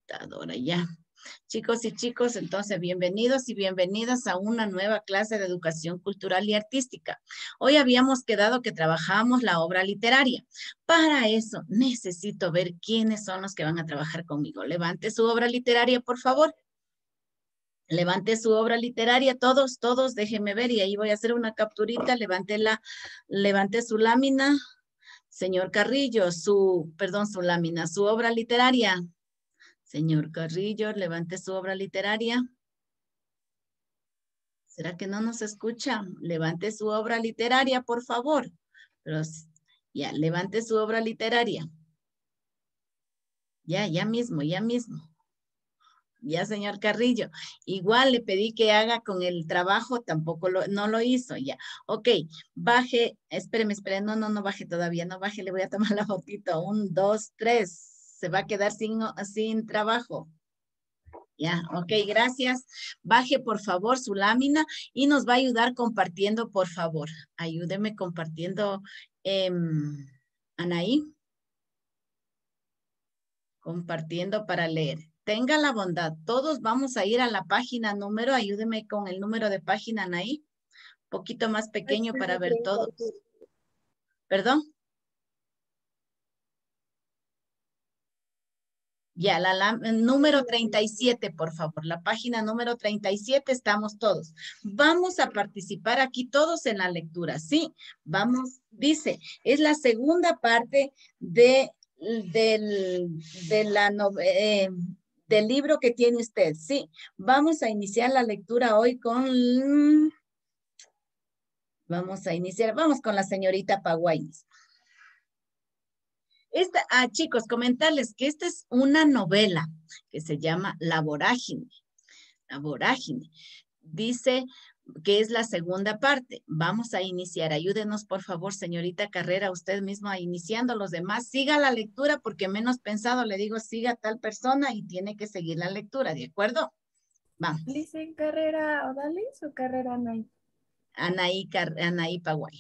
computadora ya. Chicos y chicos, entonces bienvenidos y bienvenidas a una nueva clase de educación cultural y artística. Hoy habíamos quedado que trabajábamos la obra literaria. Para eso necesito ver quiénes son los que van a trabajar conmigo. Levante su obra literaria, por favor. Levante su obra literaria, todos, déjenme ver y ahí voy a hacer una capturita. Levante su lámina. Señor Carrillo, su lámina, su obra literaria. Señor Carrillo, levante su obra literaria. ¿Será que no nos escucha? Levante su obra literaria, por favor. Pero, ya, levante su obra literaria. Ya mismo. Ya, señor Carrillo. Igual le pedí que haga con el trabajo, no lo hizo, ya. Ok, baje, espéreme, no baje todavía, no baje, le voy a tomar la fotito. 1, 2, 3. Se va a quedar sin trabajo. Ya, ok, gracias. Baje, por favor, su lámina y nos va a ayudar compartiendo, por favor. Ayúdeme compartiendo, Anaí. Compartiendo para leer. Tenga la bondad. Todos vamos a ir a la página número. Ayúdeme con el número de página, Anaí. Un poquito más pequeño para ver todos. ¿Perdón? Ya, número 37, por favor. La página número 37, estamos todos. Vamos a participar aquí todos en la lectura, ¿sí? Vamos, dice, es la segunda parte del libro que tiene usted, ¿sí? Vamos a iniciar la lectura hoy vamos con la señorita Paguaynis. Chicos, comentarles que esta es una novela que se llama La Vorágine. La Vorágine. Dice que es la segunda parte. Vamos a iniciar. Ayúdenos, por favor, señorita Carrera, usted mismo iniciando. Los demás, siga la lectura porque menos pensado le digo, siga tal persona y tiene que seguir la lectura, ¿de acuerdo? Vamos. ¿Dicen Carrera Odalis o Carrera Anaí? Anaí Paguay.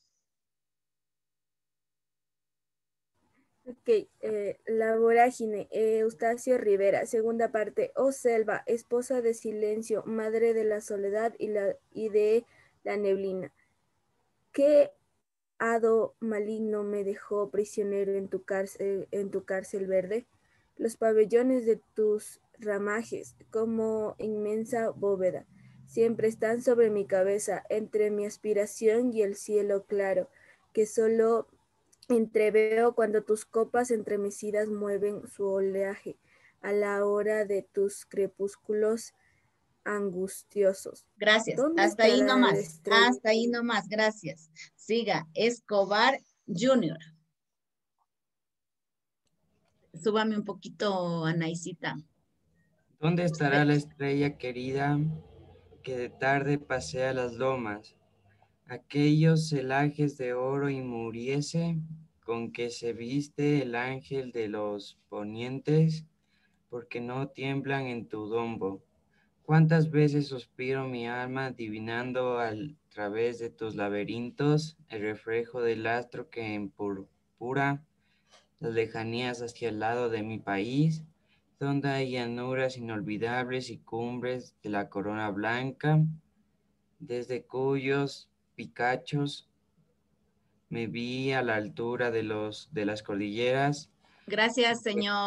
Ok, La Vorágine, Eustacio Rivera, segunda parte. Oh selva, esposa de silencio, madre de la soledad y de la neblina. ¿Qué hado maligno me dejó prisionero en tu cárcel verde? Los pabellones de tus ramajes, como inmensa bóveda, siempre están sobre mi cabeza, entre mi aspiración y el cielo claro, que solo entreveo cuando tus copas entremecidas mueven su oleaje a la hora de tus crepúsculos angustiosos. Gracias. ¿Dónde Hasta ahí estará la nomás. estrella? Hasta ahí nomás. Gracias. Siga. Escobar Jr. Súbame un poquito, Anaisita. ¿Dónde estará la estrella querida que de tarde pasea las lomas? Aquellos celajes de oro y muriese con que se viste el ángel de los ponientes, porque no tiemblan en tu dombo. ¿Cuántas veces suspiro mi alma adivinando al través de tus laberintos el reflejo del astro que empurpura las lejanías hacia el lado de mi país, donde hay llanuras inolvidables y cumbres de la corona blanca, desde cuyos picachos me vi a la altura de las cordilleras? Gracias,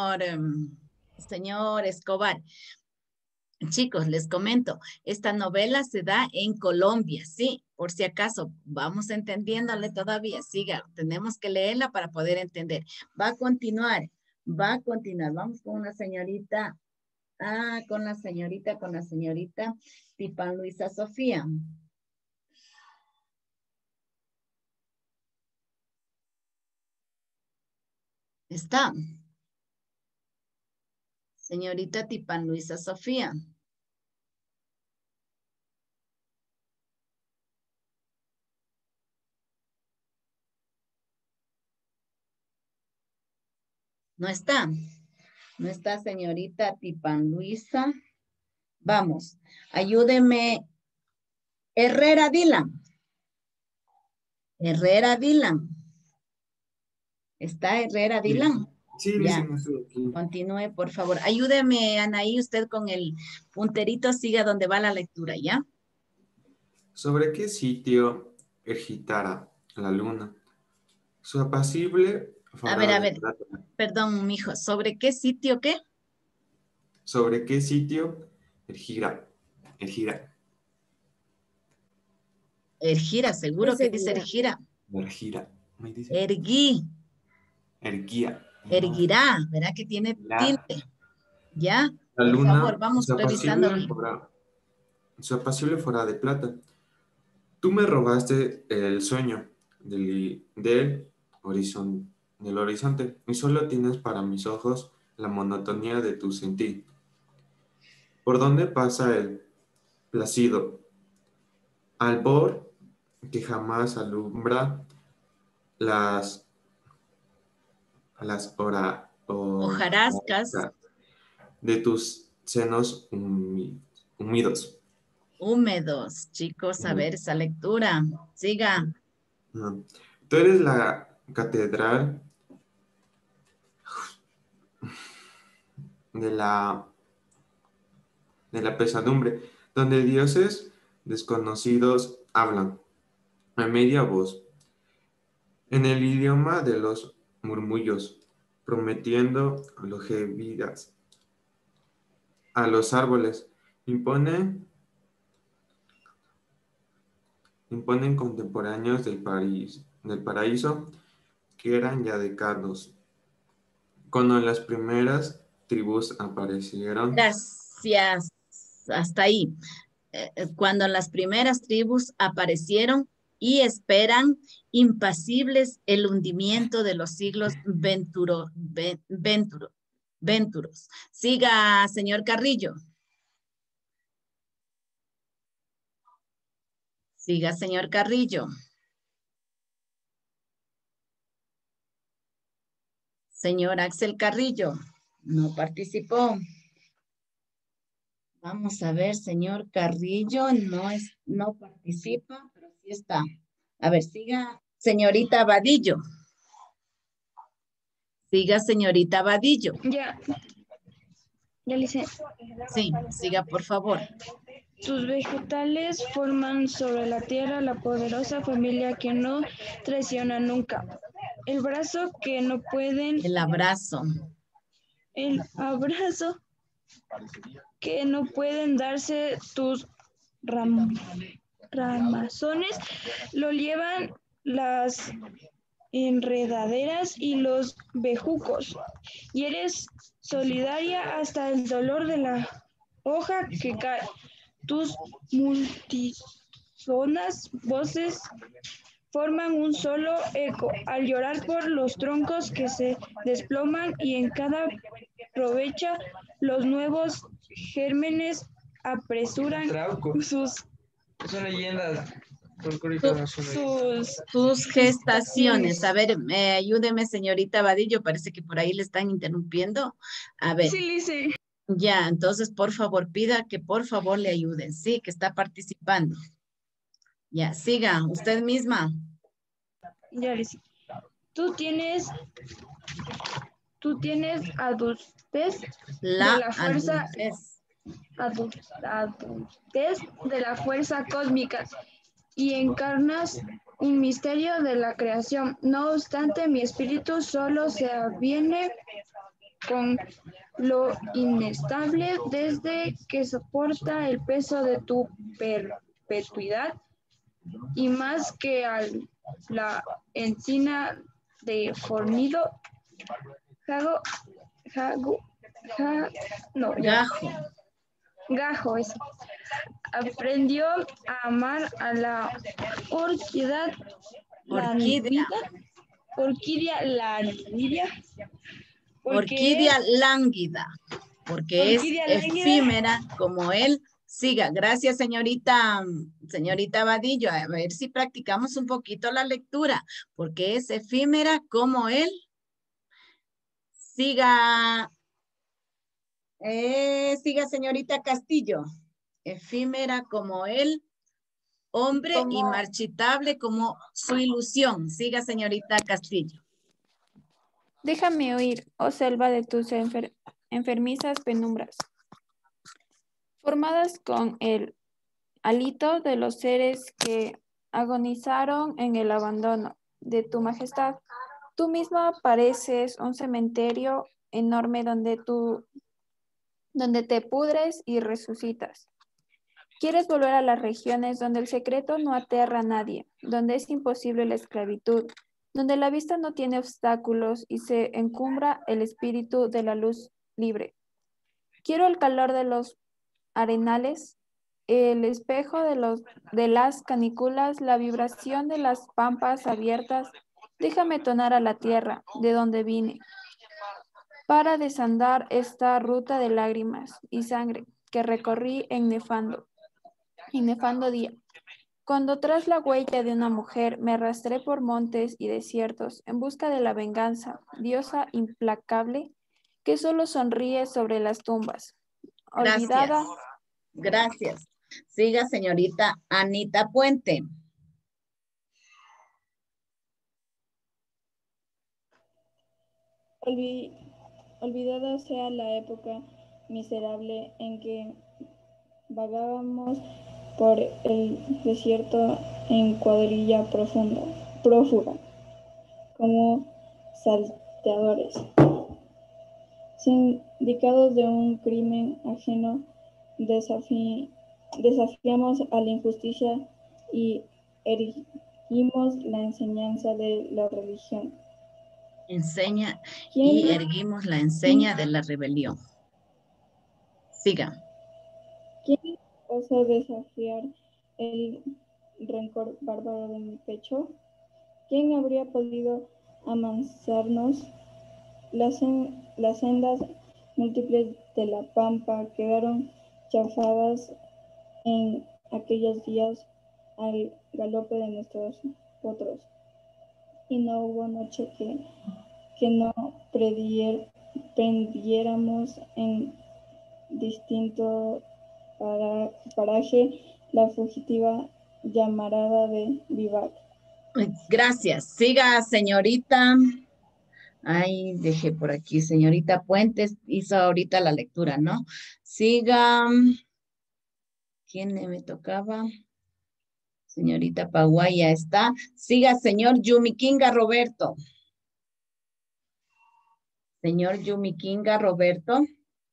señor Escobar. Chicos, les comento, esta novela se da en Colombia, sí, por si acaso, vamos entendiéndole todavía, siga, tenemos que leerla para poder entender. Va a continuar, vamos con una señorita, con la señorita Tipan Luisa Sofía. Está. Señorita Tipan Luisa Sofía. No está. No está, señorita Tipan Luisa. Vamos, ayúdeme. Herrera Dylan. Herrera Dylan. ¿Está Herrera Dylan? Sí, Ya, dicen estoy aquí. continúe, por favor. Ayúdeme, Anaí, usted con el punterito, siga donde va la lectura, ¿ya? ¿Sobre qué sitio agitara la luna? Su apacible A fará de ver, plata. perdón, mijo, ¿sobre qué sitio qué? ¿Sobre qué sitio ergira? Ergira. Ergira, seguro que dice Enseguida. ergira. Ergira. ¿Me dice? Ergui, Erguía. No. erguirá, ¿verdad que tiene La, tilde? ¿Ya? la Por favor, luna, vamos revisando bien. su apacible fará de plata. Tú me robaste el sueño del horizonte y solo tienes para mis ojos la monotonía de tu sentir. ¿Por dónde pasa el placido albor que jamás alumbra las, las Hojarascas, hojarascas de tus senos húmedos? húmedos, chicos, a ver esa lectura. Siga. Ah, tú eres la catedral de la pesadumbre, donde dioses desconocidos hablan a media voz, en el idioma de los murmullos, prometiendo longevidad a los árboles. Imponen, imponen contemporáneos del paraíso que eran ya decados. Cuando las primeras tribus aparecieron, Gracias. Hasta ahí. Cuando las primeras tribus aparecieron y esperan impasibles el hundimiento de los siglos venturos. Siga, señor Carrillo. Siga, señor Carrillo. Señor Axel Carrillo, no participó. Vamos a ver, señor Carrillo, no participa, pero sí está. A ver, siga, señorita Vadillo. Siga, señorita Vadillo. Ya le hice. Sí, siga, por favor. Tus vegetales forman sobre la tierra la poderosa familia que no traiciona nunca. El brazo que no pueden, El abrazo. el abrazo que no pueden darse tus ramazones, lo llevan las enredaderas y los bejucos, y eres solidaria hasta el dolor de la hoja que cae. Tus multisonas voces forman un solo eco al llorar por los troncos que se desploman y en cada provecha los nuevos gérmenes apresuran sus Son leyendas folclóricas Su- nacionales. Sus gestaciones. A estaciones. ver, ayúdeme, señorita Vadillo, parece que por ahí le están interrumpiendo. A ver, Sí, Lice. ya, entonces, por favor, pida que por favor le ayuden. Sí, que está participando. Ya, siga, usted misma. Ya, Lice. Tú tienes adultez de La la fuerza adultez. adultez de la fuerza cósmica y encarnas un misterio de la creación. No obstante, mi espíritu solo se aviene con lo inestable desde que soporta el peso de tu perpetuidad y más que a la encina de fornido jago, jago, no, ya, Gajo. gajo es. Aprendió a amar a la orquídea Orquídea. orquídea lánguida, porque Orquídea es lánguida. Porque es orquídea lánguida. efímera como él. Siga. Gracias, señorita Vadillo. A ver si practicamos un poquito la lectura. Porque es efímera como él. Siga. Siga, señorita Castillo. Efímera como él, hombre y marchitable como su ilusión. Siga, señorita Castillo. Déjame oír, oh selva de tus enfermizas penumbras, formadas con el hálito de los seres que agonizaron en el abandono de tu majestad. Tú misma pareces un cementerio enorme donde te pudres y resucitas. Quieres volver a las regiones donde el secreto no aterra a nadie, donde es imposible la esclavitud, donde la vista no tiene obstáculos y se encumbra el espíritu de la luz libre. Quiero el calor de los arenales, el espejo de las canículas, la vibración de las pampas abiertas. Déjame tonar a la tierra de donde vine, para desandar esta ruta de lágrimas y sangre que recorrí en nefando día. Cuando tras la huella de una mujer me arrastré por montes y desiertos en busca de la venganza, diosa implacable que solo sonríe sobre las tumbas. Olvidada. Gracias. Siga, señorita Anita Puente. Olvidada sea la época miserable en que vagábamos por el desierto en cuadrilla prófuga, como salteadores, sindicados de un crimen ajeno, desafiamos a la injusticia y erigimos la enseñanza de la religión. Erguimos la enseña de la rebelión. Siga. ¿Quién osa desafiar el rencor bárbaro de mi pecho? ¿Quién habría podido amansarnos? Las sendas múltiples de la pampa quedaron chafadas en aquellos días al galope de nuestros potros, y no hubo noche que no prendiéramos en distinto paraje la fugitiva llamarada de Vivac. Gracias. Siga, señorita. Ay, dejé por aquí. Señorita Puentes hizo ahorita la lectura, ¿no? Siga. ¿Quién me tocaba? Señorita Paguaya está. Siga, señor Yumikinga Roberto. Señor Yumikinga Roberto.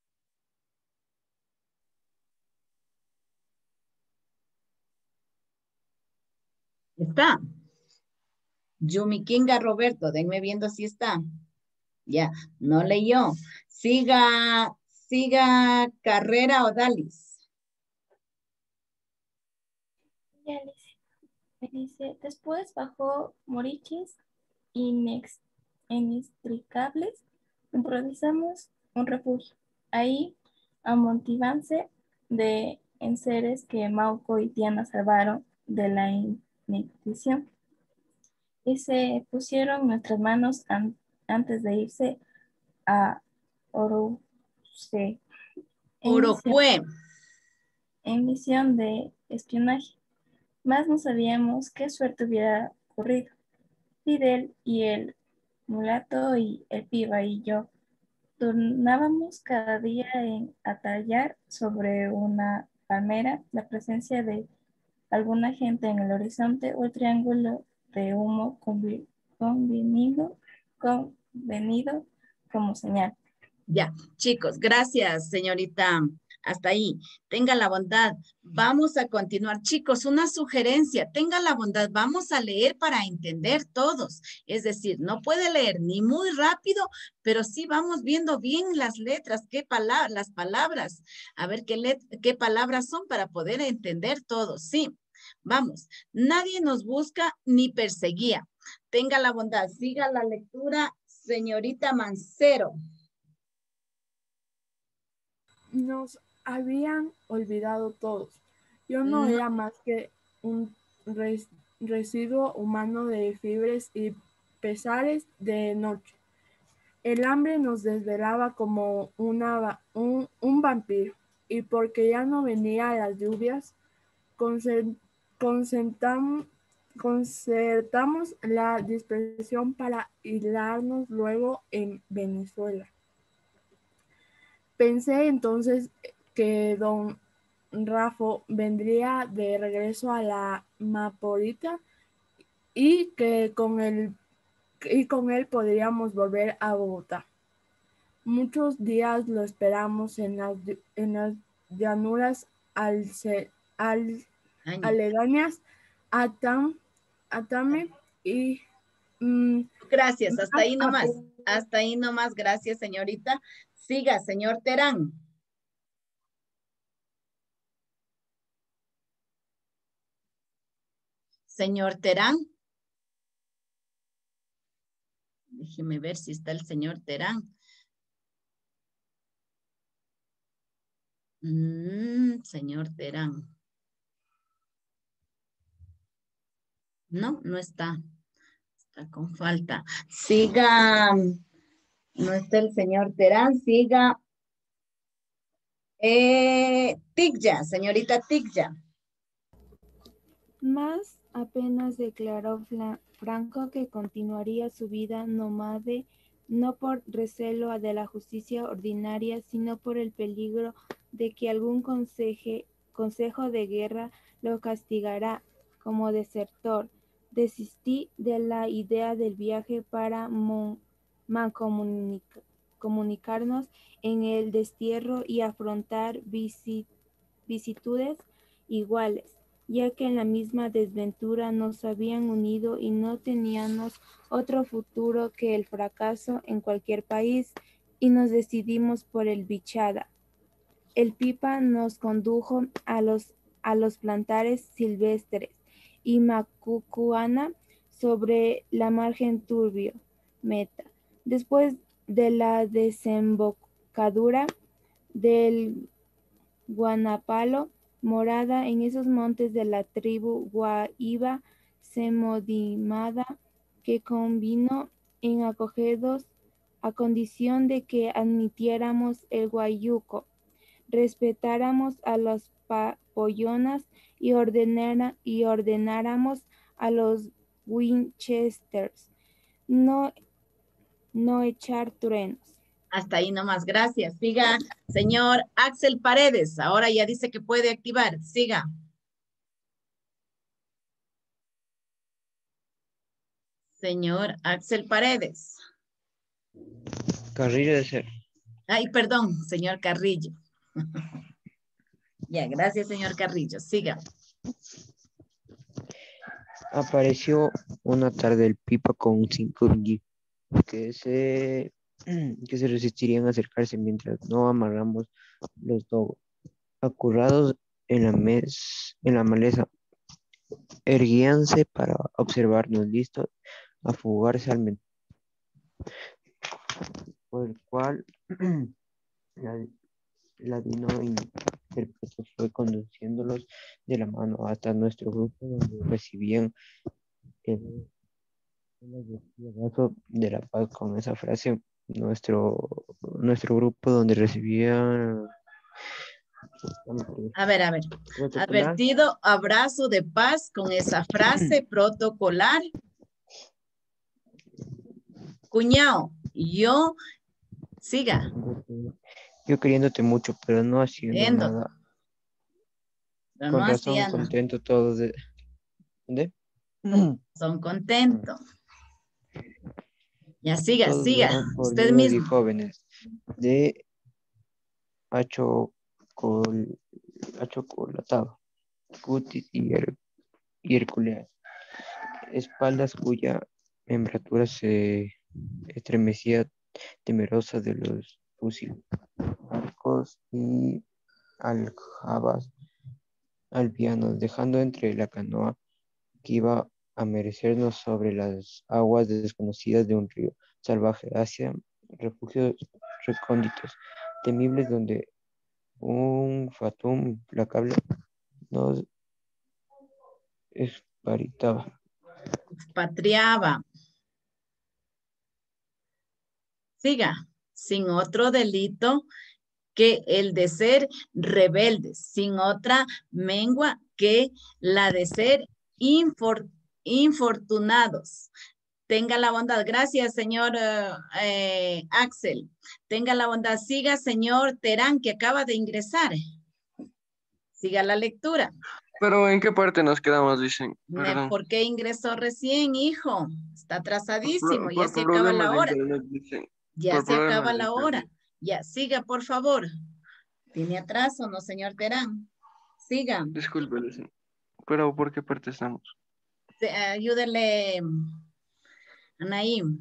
¿Está? Yumikinga Roberto, denme viendo si está. Ya, no leyó. Siga Carrera Odalis. Ya me dice, después bajó Moriches inextricables, improvisamos un refugio. Ahí amontívanse de enseres que Mauco y Tiana salvaron de la inanición. Y se pusieron nuestras manos antes de irse a Orouce. En misión de espionaje. Más no sabíamos qué suerte hubiera ocurrido. Fidel y el mulato y el piba y yo turnábamos cada día en atallar sobre una palmera la presencia de alguna gente en el horizonte o el triángulo de humo convenido como señal. Ya, chicos, gracias, señorita. Hasta ahí. Tenga la bondad. Vamos a continuar. Chicos, una sugerencia. Tenga la bondad. Vamos a leer para entender todos. Es decir, no puede leer ni muy rápido, pero sí vamos viendo bien las letras, las palabras. A ver qué palabras son para poder entender todos. Sí, vamos. Nadie nos busca ni perseguía. Tenga la bondad. Siga la lectura, señorita Mancero. Nos habían olvidado todos. Yo no era más que un residuo humano de fiebres y pesares de noche. El hambre nos desvelaba como un vampiro, y porque ya no venían las lluvias, concertamos la dispersión para hilarnos luego en Venezuela. Pensé entonces que don Rafo vendría de regreso a la Maporita y que con él podríamos volver a Bogotá. Muchos días lo esperamos en las llanuras aledañas a Tame y gracias, hasta ahí nomás. Hasta ahí nomás, gracias, señorita. Siga, señor Terán. Señor Terán. Déjeme ver si está el señor Terán. Señor Terán. No, no está. Está con falta. Siga. No está el señor Terán. Siga. Tigya, señorita Tigya. Más apenas declaró Franco que continuaría su vida nómade, no por recelo de la justicia ordinaria, sino por el peligro de que algún consejo de guerra lo castigara como desertor. Desistí de la idea del viaje para comunicarnos en el destierro y afrontar vicisitudes iguales, ya que en la misma desventura nos habían unido y no teníamos otro futuro que el fracaso en cualquier país, y nos decidimos por el Bichada. El Pipa nos condujo a los plantares silvestres y Macucuana sobre la margen Turbio, Meta. Después de la desembocadura del Guanapalo, morada en esos montes de la tribu Guahiba Semodimada, que convino en acogernos a condición de que admitiéramos el guayuco, respetáramos a los pollonas y ordenáramos a los Winchesters no echar truenos. Hasta ahí nomás, gracias. Siga, señor Axel Paredes. Ahora ya dice que puede activar. Siga. Señor Axel Paredes. Carrillo de ser. Ay, perdón, señor Carrillo. Ya, gracias, señor Carrillo. Siga. Apareció una tarde el Pipa con 5 que se resistirían a acercarse mientras no amarramos los dogos, acurrados en la maleza, erguíanse para observarnos, listos a fugarse al menor, por el cual la dino intérprete fue conduciéndolos de la mano hasta nuestro grupo, donde recibían el abrazo de la paz. Con esa frase, nuestro grupo donde recibían... A ver. Advertido abrazo de paz con esa frase protocolar. Cuñado, siga. Yo queriéndote mucho, pero no haciendo nada. Pero con no razón, hacían. contento todos de... ¿Dónde? Son contentos. Ya siga. Usted mismo. Y mismo. jóvenes de achocolatado, cutis y hercúleas, espaldas cuya membratura se estremecía temerosa de los fusiles, arcos y aljabas albianos, dejando entre la canoa que iba a merecernos sobre las aguas desconocidas de un río salvaje hacia refugios recónditos, temibles, donde un fatum implacable nos expatriaba. Siga. Sin otro delito que el de ser rebeldes, sin otra mengua que la de ser infortunados. Tenga la bondad. Gracias, señor Axel. Tenga la bondad. Siga, señor Terán, que acaba de ingresar. Siga la lectura. Pero ¿en qué parte nos quedamos, dicen? Perdón. ¿Por qué ingresó recién, hijo? Está atrasadísimo. Ya Por se acaba la problemas de hora. internet, dicen. Ya Por se acaba problemas de la hora. internet. Ya, siga, por favor. ¿Tiene atraso, no, señor Terán? Siga. Disculpe, dicen. Pero ¿por qué parte estamos? Ayúdele, Anaím.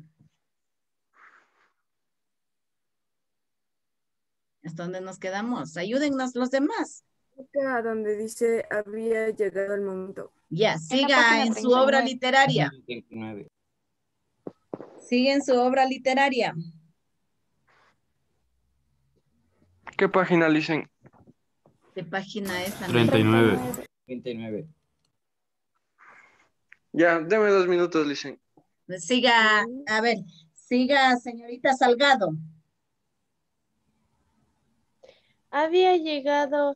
¿Hasta dónde nos quedamos? Ayúdennos los demás. Acá donde dice había llegado el momento. Ya, siga página en su obra 39. literaria. 39. Sigue en su obra literaria. ¿Qué página, dicen? ¿Qué página es? Anaí? 39. 39. Ya, deme 2 minutos, dicen. Siga, a ver, siga, señorita Salgado. Había llegado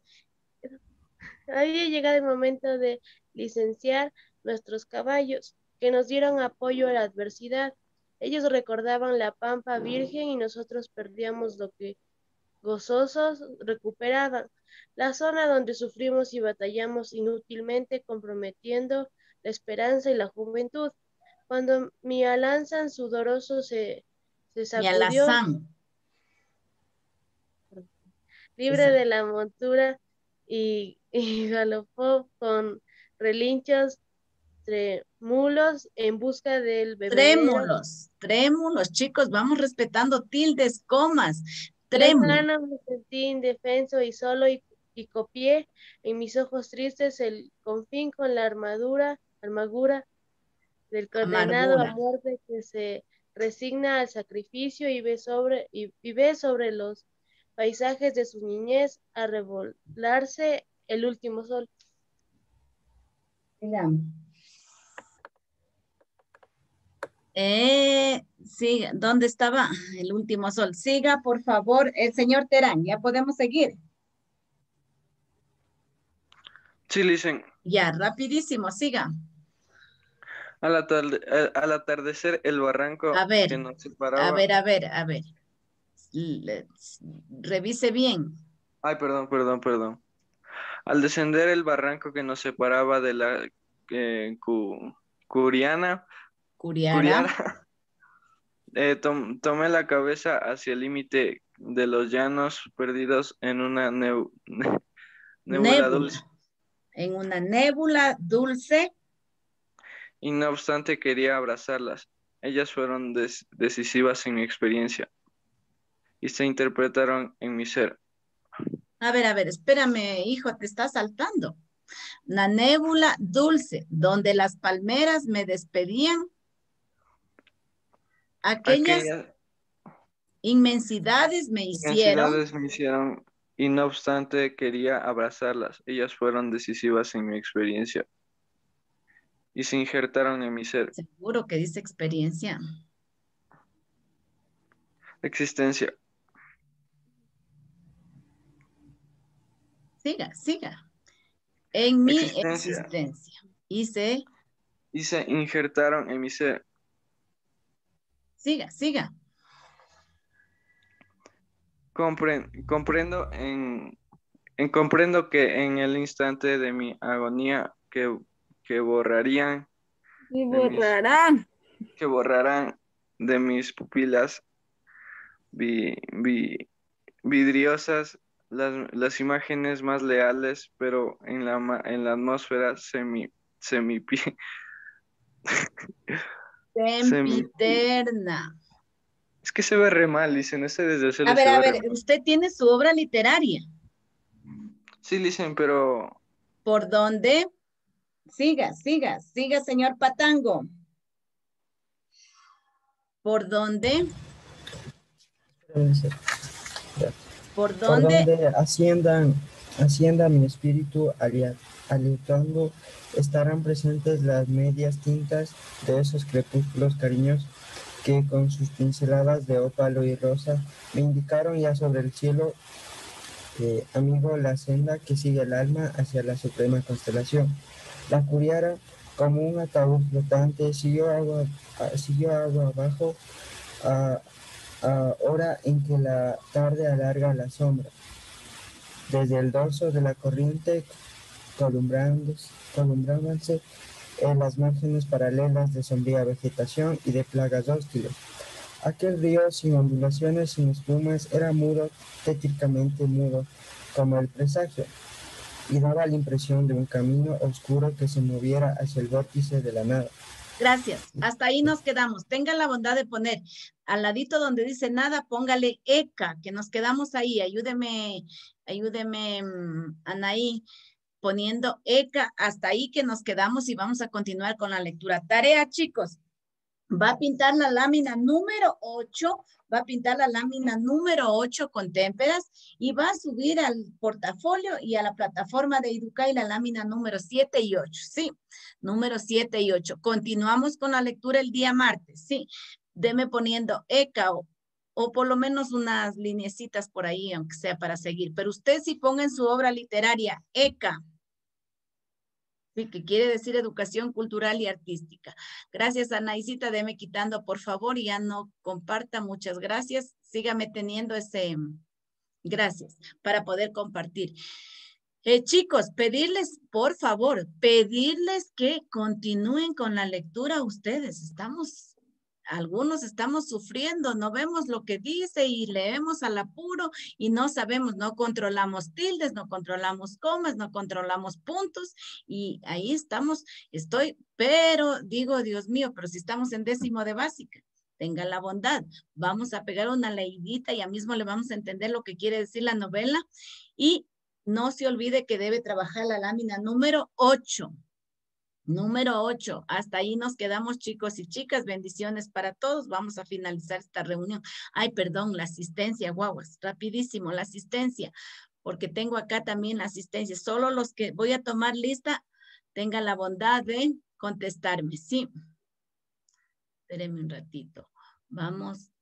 el momento de licenciar nuestros caballos, que nos dieron apoyo a la adversidad. Ellos recordaban la pampa virgen y nosotros perdíamos lo que gozosos recuperaban. La zona donde sufrimos y batallamos inútilmente, comprometiendo la esperanza y la juventud. Cuando mi alazán sudoroso se Mi sacudió, alazán. libre Esa. de la montura y galopó con relinchos trémulos en busca del bebedero. Trémulos, chicos, vamos respetando tildes, comas. Trémulos. Lejano me sentí indefenso y solo y copié en mis ojos tristes el confín con la armadura del condenado a muerte que se resigna al sacrificio y ve sobre los paisajes de su niñez a revelarse el último sol. Sí, ¿dónde estaba el último sol? Siga, por favor, el señor Terán, ya podemos seguir. Sí, dicen. Ya, rapidísimo, siga. Al atardecer, el barranco A ver, que nos separaba... a ver. Revise bien. Ay, perdón. Al descender el Curiara. barranco que nos separaba de la Curiara, tomé la cabeza hacia el límite de los llanos, perdidos en una nébula dulce. En una nébula dulce. Y no obstante quería abrazarlas. Ellas fueron decisivas en mi experiencia y se interpretaron en mi ser. A ver, espérame, hijo, te está saltando. Una nébula dulce, donde las palmeras me despedían. Aquellas inmensidades me hicieron. Y no obstante quería abrazarlas. Ellas fueron decisivas en mi experiencia y se injertaron en mi ser. Seguro que dice experiencia. Existencia. Siga. En mi existencia. Y se injertaron en mi ser. Siga. Comprendo que en el instante de mi agonía que borrarán de mis pupilas vidriosas las imágenes más leales, pero en la atmósfera sempiterna. Es que se ve re mal, dicen, desde el cielo. A ver, usted tiene su obra literaria. Sí, dicen, pero... ¿Por dónde? Siga, señor Patango. ¿Por dónde? ¿Por dónde? Ascienda mi espíritu alentando, estarán presentes las medias tintas de esos crepúsculos cariños que con sus pinceladas de ópalo y rosa me indicaron ya sobre el cielo, amigo, la senda que sigue el alma hacia la suprema constelación. La Curiara como un ataúd flotante, siguió agua abajo, a hora en que la tarde alarga la sombra. Desde el dorso de la corriente, columbrándose en las márgenes paralelas de sombría vegetación y de plagas hostiles. Aquel río sin ondulaciones, sin espumas, era mudo, tétricamente mudo, como el presagio, y daba la impresión de un camino oscuro que se moviera hacia el vórtice de la nada. Gracias. Hasta ahí nos quedamos. Tengan la bondad de poner al ladito donde dice nada, póngale ECA, que nos quedamos ahí. Ayúdeme, Anaí, poniendo ECA hasta ahí que nos quedamos y vamos a continuar con la lectura. Tarea, chicos. Va a pintar la lámina número 8, con témperas y va a subir al portafolio y a la plataforma de Educay la lámina número 7 y 8, sí, número 7 y 8. Continuamos con la lectura el día martes, sí. Deme poniendo ECA o por lo menos unas lineecitas por ahí, aunque sea para seguir. Pero usted sí ponga en su obra literaria ECA. Sí, que quiere decir educación cultural y artística. Gracias, Anaísita, deme quitando, por favor, y ya no comparta. Muchas gracias. Sígame teniendo ese, gracias, para poder compartir. Chicos, pedirles, por favor, pedirles que continúen con la lectura ustedes. Algunos estamos sufriendo, no vemos lo que dice y leemos al apuro y no sabemos, no controlamos tildes, no controlamos comas, no controlamos puntos y ahí pero digo, Dios mío, pero si estamos en 10º de básica, tengan la bondad, vamos a pegar una leidita y ya mismo le vamos a entender lo que quiere decir la novela y no se olvide que debe trabajar la lámina número 8. Número 8, hasta ahí nos quedamos, chicos y chicas, bendiciones para todos, vamos a finalizar esta reunión. Ay, perdón, la asistencia, guaguas, rapidísimo, la asistencia, porque tengo acá también la asistencia, solo los que voy a tomar lista, tengan la bondad de contestarme, sí. Espérenme un ratito, vamos